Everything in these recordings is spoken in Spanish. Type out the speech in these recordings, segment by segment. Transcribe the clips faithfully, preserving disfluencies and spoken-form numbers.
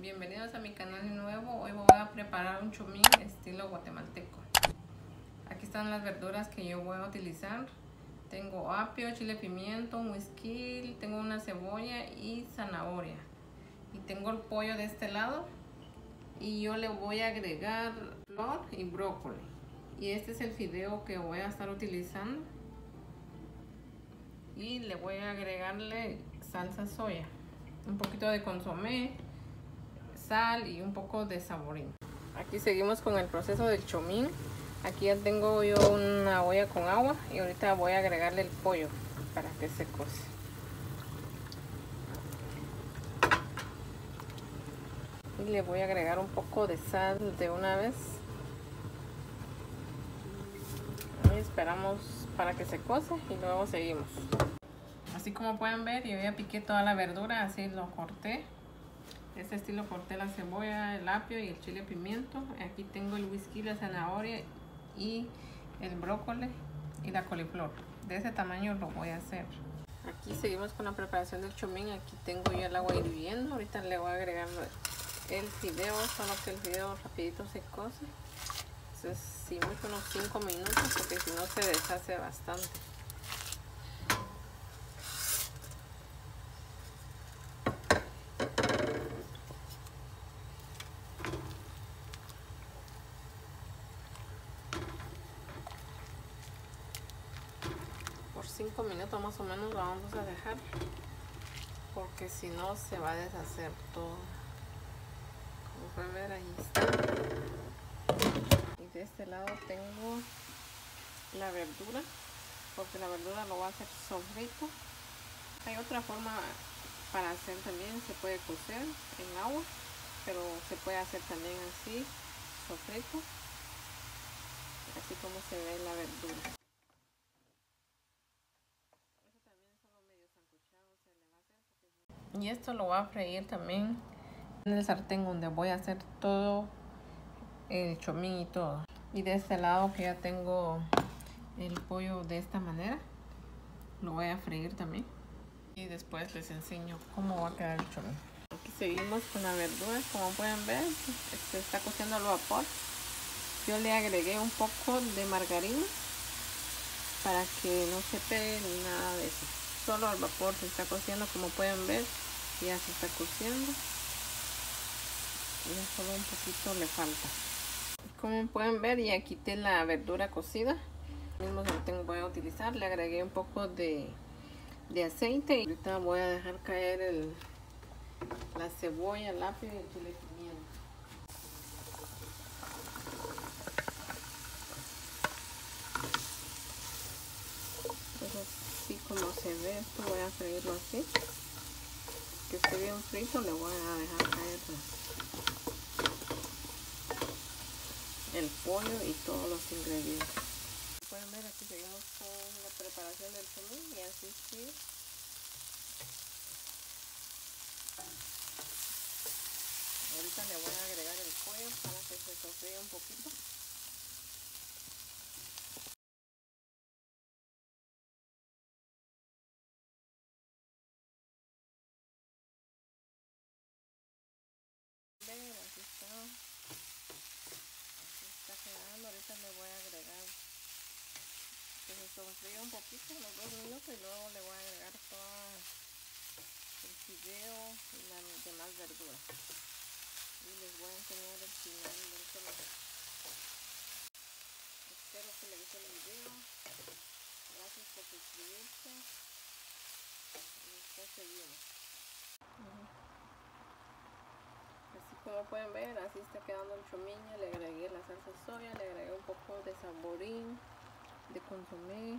bienvenidos a mi canal de nuevo. Hoy voy a preparar un chomín estilo guatemalteco. Aquí están las verduras que yo voy a utilizar. Tengo apio, chile pimiento, un whisky, tengo una cebolla y zanahoria. Y tengo el pollo de este lado. Y yo le voy a agregar flor y brócoli. Y este es el fideo que voy a estar utilizando. Y le voy a agregarle salsa soya, un poquito de consomé, sal y un poco de saborín. Aquí seguimos con el proceso del chomín. Aquí ya tengo yo una olla con agua y ahorita voy a agregarle el pollo para que se cose. Y le voy a agregar un poco de sal de una vez. Y esperamos para que se cose y luego seguimos. Así como pueden ver, yo ya piqué toda la verdura, así lo corté. De este estilo corté la cebolla, el apio y el chile pimiento. Aquí tengo el whisky, la zanahoria y el brócoli y la coliflor. De ese tamaño lo voy a hacer. Aquí seguimos con la preparación del chomín. Aquí tengo ya el agua hirviendo. Ahorita le voy a agregar el fideo, solo que el fideo rapidito se cose. Entonces, si mucho unos cinco minutos, porque si no se deshace bastante. Por cinco minutos más o menos lo vamos a dejar, porque si no se va a deshacer todo. Como pueden ver, ahí está. Y de este lado tengo la verdura, porque la verdura lo va a hacer sofrito. Hay otra forma para hacer también, se puede cocer en agua, pero se puede hacer también así, sofrito, así como se ve la verdura. Y esto lo voy a freír también en el sartén donde voy a hacer todo el chomín y todo. Y de este lado que ya tengo el pollo de esta manera, lo voy a freír también. Y después les enseño cómo va a quedar el chomín. Aquí seguimos con la verdura, como pueden ver, se está cociendo al vapor. Yo le agregué un poco de margarina para que no se pegue ni nada de eso. Solo al vapor se está cociendo, como pueden ver, ya se está cociendo. Ya solo un poquito le falta. Como pueden ver, ya quité la verdura cocida. El mismo sartén voy a utilizar, le agregué un poco de, de aceite y ahorita voy a dejar caer el, la cebolla, el apio y el chile pimiento. Entonces, así como se ve, esto voy a freírlo así. Que esté bien frito, le voy a dejar caer el pollo y todos los ingredientes. Pueden ver, aquí seguimos con la preparación del chomín y así sí. Ahorita le voy a agregar el pollo para que se sofría un poquito. Ven, así está. Así está quedando. Ahorita le voy a agregar que se sofría un poquito, unos dos minutos, y luego le voy a agregar todo el fideo y las demás verduras. Y les voy a enseñar el final del chomín. Espero que les guste el video. Gracias por suscribirse. Y después seguimos. Así como pueden ver, así está quedando el chomín. Le agregué la salsa soya, le agregué un poco de saborín, de consomé.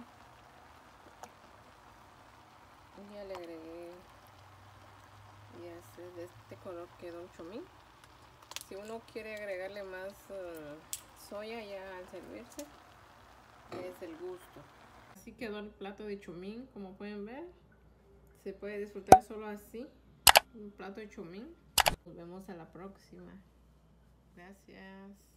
Y ya le agregué, y así de este color quedó el chomín. Si uno quiere agregarle más uh, soya ya al servirse, es el gusto. Así quedó el plato de chomín, como pueden ver. Se puede disfrutar solo así, un plato de chomín. Nos vemos a la próxima. Gracias.